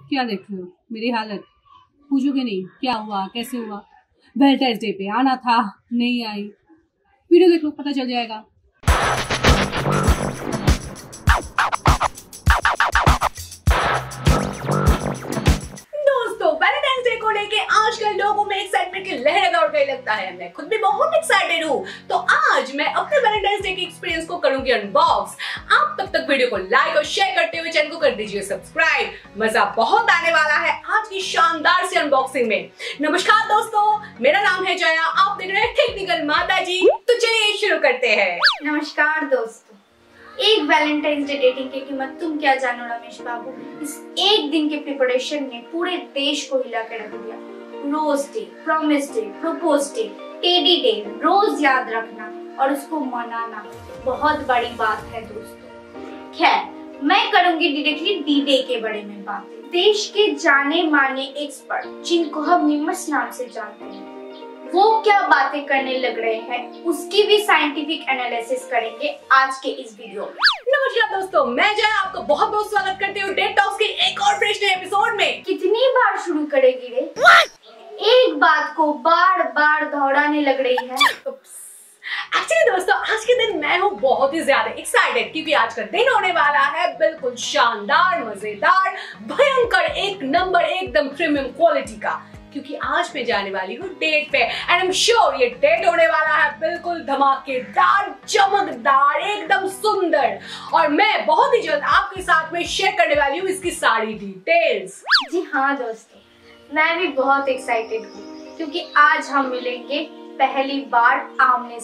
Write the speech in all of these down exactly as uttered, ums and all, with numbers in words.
क्या देख रहे हो? मेरी हालत पूछोगे नहीं? क्या हुआ, कैसे हुआ? वैलेंटाइंस डे पे आना था, नहीं आई। वीडियो देख लो, पता चल जाएगा। दोस्तों, वैलेंटाइंस डे को लेके आजकल लोगों में एक्साइटमेंट की लहर दौड़ गई लगता है। मैं खुद भी बहुत एक्साइटेड हूँ। तो आज मैं अपने वैलेंटाइंस डे के एक्सपीरियंस को करूंगी अनबॉक्स। आप तब तक वीडियो को लाइक और शेयर करते हुए चैनल को कर दीजिए सब्सक्राइब। मजा बहुत आने वाला है आज की शानदार सी अनबॉक्सिंग में। नमस्कार दोस्तों, मेरा नाम है जया, आप देख रहे हैं टेक्निकल माता जी। तो चलिए शुरू करते हैं। नमस्कार दोस्तों, एक वैलेंटाइंस डे डेटिंग की कीमत तुम क्या जानो रमेश बाबू। इस एक दिन के प्रिपरेशन ने पूरे देश को हिला के रख दिया। Rose day, promise day, propose day, teddy day, रोज याद रखना और उसको मनाना बहुत बड़ी बात है दोस्तों। खैर, मैं करूंगी डायरेक्टली डी डे के बारे में बातें। देश के जाने माने एक्सपर्ट जिनको हम निमस नाम से जानते हैं, वो क्या बातें करने लग रहे हैं उसकी भी साइंटिफिक एनालिसिस करेंगे आज के इस वीडियो में। नमस्कार दोस्तों, मैं जया आपको बहुत बहुत स्वागत करती हूँ डेट टॉक्स के एक और फ्रेश नए एपिसोड में। कितनी बार शुरू करेगी रे? एक बात को बार बार दोहराने लग रही है। एक्चुअली दोस्तों, आज के दिन मैं हूँ बहुत ही ज्यादा एक्साइटेड क्योंकि आज का दिन होने वाला है बिल्कुल शानदार, मजेदार, भयंकर, एक नंबर, एकदम प्रीमियम क्वालिटी का। क्योंकि आज मैं जाने वाली हूँ डेट पे एंड आई एम श्योर ये डेट होने वाला है बिल्कुल धमाकेदार, चमकदार, एकदम सुंदर। और मैं बहुत ही जल्द आपके साथ में शेयर करने वाली हूँ इसकी सारी डिटेल्स। जी हाँ दोस्तों, मैं भी बहुत एक्साइटेड हूँ क्योंकि आज हम मिलेंगे पहली बार आमने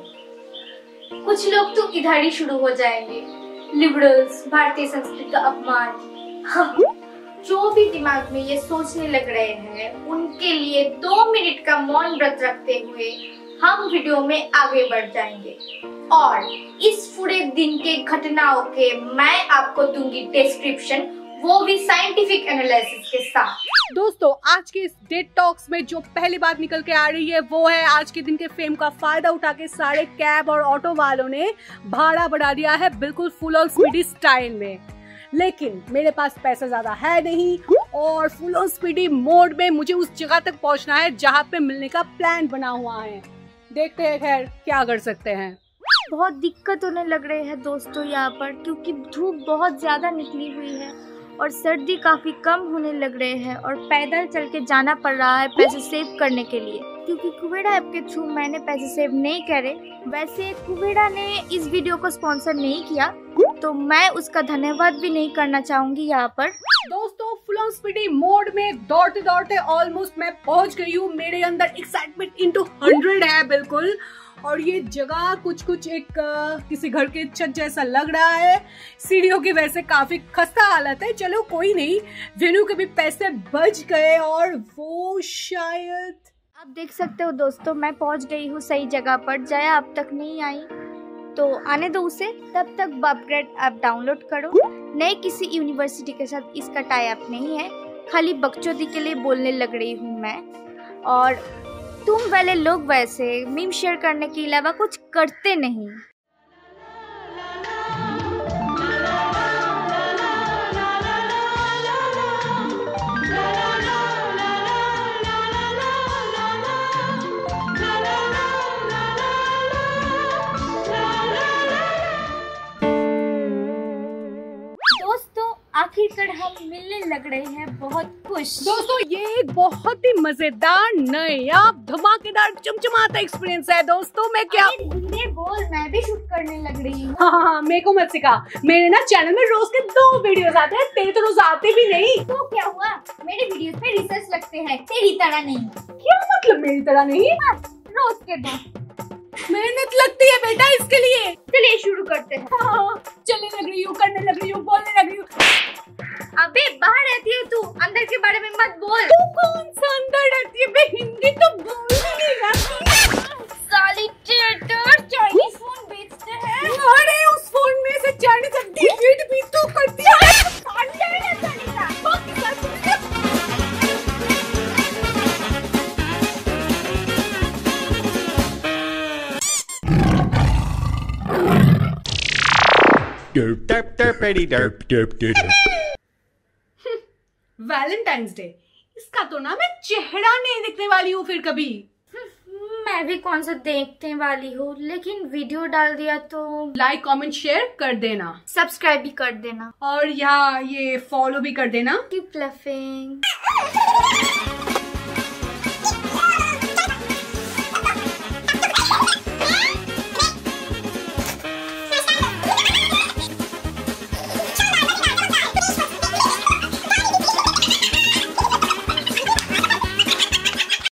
सामने। कुछ लोग तो इधर ही शुरू हो जाएंगे, लिबरल्स, भारतीय संस्कृति का अपमान। हाँ, जो भी दिमाग में ये सोचने लग रहे हैं उनके लिए दो मिनट का मौन व्रत रखते हुए हम वीडियो में आगे बढ़ जाएंगे और इस पूरे दिन के घटनाओं के मैं आपको दूंगी डिस्क्रिप्शन, वो भी साइंटिफिक एनालिसिस के साथ। दोस्तों, आज के इस डेट टॉक्स में जो पहली बात निकल के आ रही है वो है आज के दिन के फेम का फायदा उठा के सारे कैब और ऑटो वालों ने भाड़ा बढ़ा दिया है बिल्कुल फुल और स्पीडी स्टाइल में। लेकिन मेरे पास पैसा ज्यादा है नहीं और फुल और स्पीडी मोड में मुझे उस जगह तक पहुंचना है जहां पे मिलने का प्लान बना हुआ है। देखते हैं खैर क्या कर सकते हैं। बहुत दिक्कत होने लग रहे हैं दोस्तों यहाँ पर, क्योंकि धूप बहुत ज्यादा निकली हुई है और सर्दी काफी कम होने लग रहे हैं और पैदल चल के जाना पड़ रहा है पैसे सेव करने के लिए। क्योंकि कुबेरा ऐप के थ्रू मैंने पैसे सेव नहीं करे। वैसे कुबेरा ने इस वीडियो को स्पॉन्सर नहीं किया तो मैं उसका धन्यवाद भी नहीं करना चाहूंगी यहाँ पर। दोस्तों, फुल ऑन स्पीडी मोड में दौड़ते दौड़ते ऑलमोस्ट मैं पहुंच गई हूँ। मेरे अंदर एक्साइटमेंट इनटू हंड्रेड है बिल्कुल। और ये जगह कुछ कुछ एक आ, किसी घर के छत जैसा लग रहा है। सीढ़ियों की वजह से काफी खस्ता हालत है। चलो कोई नहीं, वेन्यू के भी पैसे बच गए और वो शायद आप देख सकते हो दोस्तों, मैं पहुंच गई हूँ सही जगह पर। जया अब तक नहीं आई तो आने दो उसे। तब तक बपग्रेड ऐप डाउनलोड करो। नए किसी यूनिवर्सिटी के साथ इसका टाई अप नहीं है, खाली बकचोदी के लिए बोलने लग रही हूँ मैं। और तुम वाले लोग वैसे मीम शेयर करने के अलावा कुछ करते नहीं। आखिरकार हम मिलने लग रहे हैं, बहुत खुश। दोस्तों, ये एक बहुत ही मजेदार, नया, धमाकेदार, चमचमाता एक्सपीरियंस है। दोस्तों, मैं क्या धीरे बोल, मैं भी शूट करने लग रही हूँ। हाँ हाँ, मेरे को मत सिखा। मेरे ना चैनल में रोज के दो वीडियोस आते हैं, तेरे तो रोज आते भी नहीं। तो क्या हुआ, मेरे वीडियोस में रिसर्च लगते हैं, तेरी तरह नहीं। क्या मतलब मेरी तरह नहीं? रोज के दो मेहनत लगती है बेटा इसके लिए। चलिए शुरू करते हैं। हाँ, चलने लग रही हूँ, करने लग रही हूँ, बोलने लग रही हूँ। अबे बाहर रहती है तू, अंदर के बारे में मत बोल। तू कौन सा अंदर रहती है बे? हिंदी तो बोल नहीं रही। साली ट्रेटर, चाइनीज फोन बेचते हैं। अरे उस फोन में से चाइनीज डिलीट भी तो करती है। Derp derp derpity derp derp derp. Valentine's day, इसका तो ना मैं चेहरा नहीं दिखने वाली हूँ फिर कभी। मैं भी कौन सा देखने वाली हूँ, लेकिन वीडियो डाल दिया तो लाइक कमेंट शेयर कर देना, सब्सक्राइब भी कर देना और यहाँ ये फॉलो भी कर देना। Keep loving.